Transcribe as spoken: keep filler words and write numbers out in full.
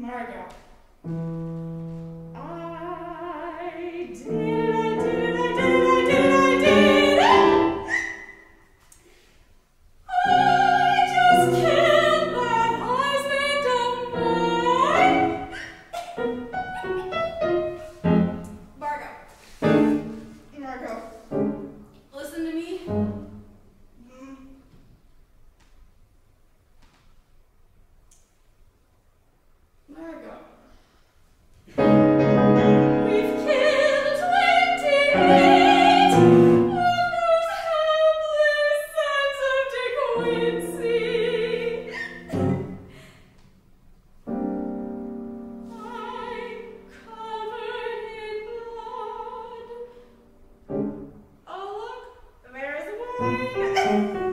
Margot. I did, I did, I did, I did, I did. I just killed that husband of mine. Margot. Margot. Listen to me. Margot. We've killed twenty-eight of those helpless sons of De Quincey. I'm covered in blood. Oh, look, there's one.